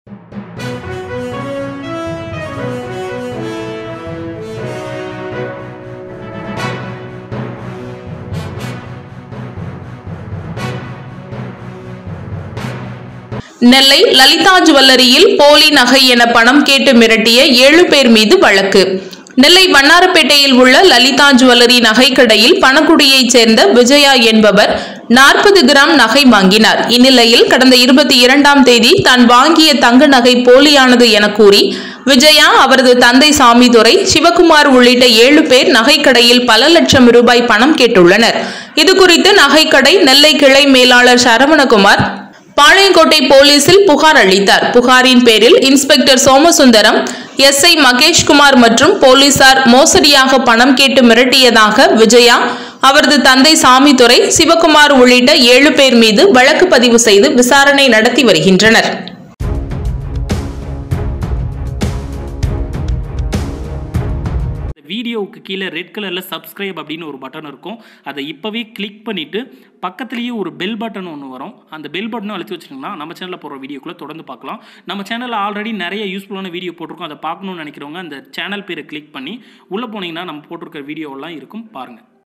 நெல்லை லலிதா ஜுவல்லரியில் போலி நகை என பணம் கேட்டு மிரட்டிய 7 பேர் மீது வழக்கு. நெல்லை வண்ணாரப்பேட்டையில் உள்ள லலிதா ஜுவல்லரி நகைக்கடையில் பணக்குடியைச் சேர்ந்த விஜயா என்பவர் 40 கிராம் நகை வாங்கினார். இந்நிலையில் கடந்த 22ஆம் தேதி தான் வாங்கிய தங்க நகை போலியானது என கூறி விஜயா, அவரது தந்தை சாமிதுரை, சிவகுமார் உள்ளிட்ட 7 பேர் நகைக்கடையில் பல லட்சம் ரூபாய் பணம் கேட்டுள்ளனர். இதுகுறித்து நகைக்கடை நெல்லை கிளை மேலாளர் சரவணகுமார் பாளையங்கோட்டை போலீசில் புகார் அளித்தார். புகாரின் பேரில் இன்ஸ்பெக்டர் சோமசுந்தரம், SI மகேஷ்குமார் மற்றும் போலீசார் மோசடியாக பணம் கேட்டு மிரட்டியதாக விஜயா, அவரது தந்தை சாமிதுரை, சிவகுமார் உள்ளிட்ட 7 பேர் மீது வழக்கு பதிவு செய்து விசாரணை நடத்தி வருகின்றனர். வீடியோவுக்கு கீழே ரெட் கலரில் சப்ஸ்கிரைப் அப்படின்னு ஒரு பட்டன் இருக்கும். அதை இப்போவே கிளிக் பண்ணிவிட்டு பக்கத்துலேயே ஒரு பெல் பட்டன் ஒன்று வரும். அந்த பெல் பட்டனை அழுத்தி வச்சுட்டிங்கன்னா நம்ம சேனலில் போகிற வீடியோக்குள்ளே தொடர்ந்து பார்க்கலாம். நம்ம சேனலில் ஆல்ரெடி நிறைய யூஸ்ஃபுல்லான வீடியோ போட்டிருக்கோம். அதை பார்க்கணுன்னு நினைக்கிறவங்க அந்த சேனல் பேரை கிளிக் பண்ணி உள்ளே போனீங்கன்னா நம்ம போட்டிருக்கிற வீடியோவெல்லாம் இருக்கும், பாருங்கள்.